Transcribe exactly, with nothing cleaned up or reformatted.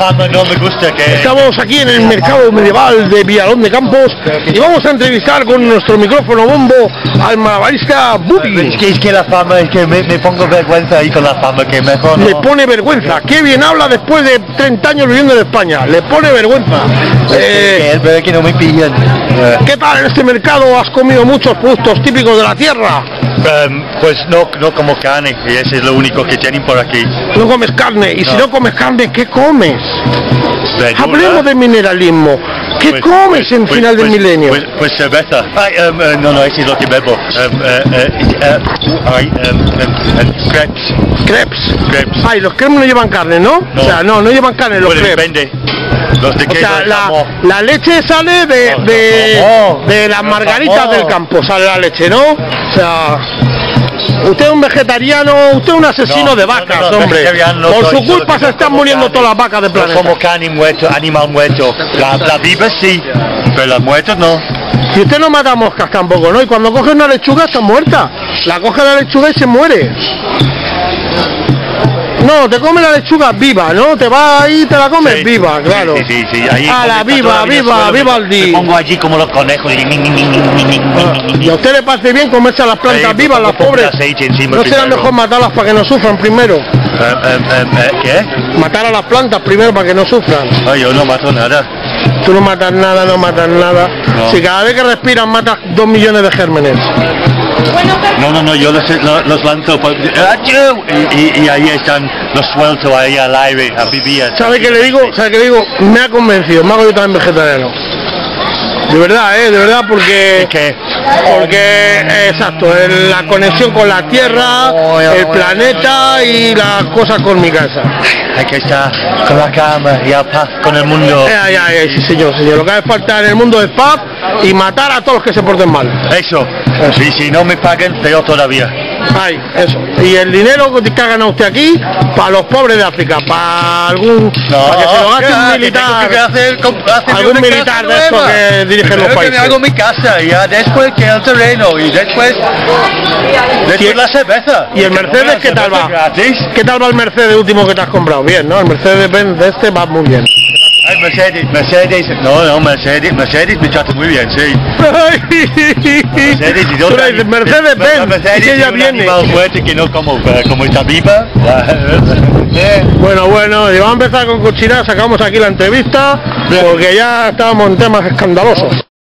fama no me gusta. Que... Estamos aquí en el mercado medieval de Villalón de Campos y vamos a entrevistar con nuestro micrófono bombo al malabarista Bubi. Es que, es que la fama, es que me, me pongo vergüenza ahí con la fama, que mejor no. Le pone vergüenza. Qué bien habla después de treinta años viviendo en España. Le pone vergüenza. Eh, que es verdad que no me pillan. ¿Qué tal en este mercado? ¿Has comido muchos productos típicos de la tierra? Um, pues no, no como carne, y ese es lo único que tienen por aquí. No comes carne, y no. Si no comes carne, ¿qué comes? Verdura. Hablemos de mineralismo. ¿Qué pues, comes pues, en pues, final pues, del milenio? Pues, pues cerveza. Ay, um, uh, no, no, eso es lo que bebo. Um, uh, uh, uh, ay, um, um, crepes. Crepes. Crepes. Ay, los crepes no llevan carne, ¿no? no. O sea, no, no llevan carne los bueno, crepes. Depende. Los de o sea, queso, la, la leche sale de, no, de, no, no, de las margaritas del campo, sale la leche, ¿no? O sea... Usted es un vegetariano, usted es un asesino no, de vacas, no, no, hombre. No Por soy, su culpa se están muriendo carne. todas las vacas del planeta. No como carne muerto, animal muerto. La, la viva sí, pero las muertas no. Si usted no mata moscas tampoco, ¿no? Y cuando coge una lechuga está muerta. La coge la lechuga y se muere. No, te come la lechuga viva, ¿no? Te va ahí y te la comes sí, viva, claro. Sí, sí, sí. Ahí a la viva, viva, viva al día. Me pongo allí como los conejos. ¿Y a usted le parece bien comerse a las plantas sí, vivas, las pobres? ¿No será mejor matarlas para que no sufran primero? Uh, um, um, uh, ¿Qué? Matar a las plantas primero para que no sufran. Ay, yo no mato nada. Tú no matas nada, no matas nada. No. Si cada vez que respiras matas dos millones de gérmenes. No, no, no, yo los, los, los lanzo por, y, y, y ahí están, los suelto ahí al aire, a vivir. ¿Sabe qué le digo? ¿Sabe qué le digo? Me ha convencido, me hago yo también vegetariano. De verdad, ¿eh? De verdad, porque... ¿Qué? Porque, eh, exacto, el, la conexión con la tierra, el planeta y las cosas con mi casa. Hay que estar con la cama y a paz con el mundo. Eh, ya, ya, sí, señor, señor. Lo que hace falta en el mundo es paz y matar a todos los que se porten mal. Eso. Eso. Y si no me paguen, peor todavía. Ay, eso. Y el dinero que gana usted aquí, para los pobres de África, para algún... No, para que se lo gaste ya, un militar. Que hacer, hacer algún militar de estos que dirigen los países. Que me hago mi casa y ya después que el terreno y después... Después sí. La cerveza. ¿Y el Mercedes qué tal va? Gratis. ¿Qué tal va el Mercedes último que te has comprado? Bien, ¿no? El Mercedes-Benz de este va muy bien. Ay, Mercedes, Mercedes, no, no, Mercedes, Mercedes me trata muy bien, sí. Mercedes, y tú le dices, Mercedes-Benz, Mercedes que ya un viene. Animal fuerte que no como, como está viva. Bueno, bueno, y vamos a empezar con cochinadas, sacamos aquí la entrevista, porque ya estábamos en temas escandalosos.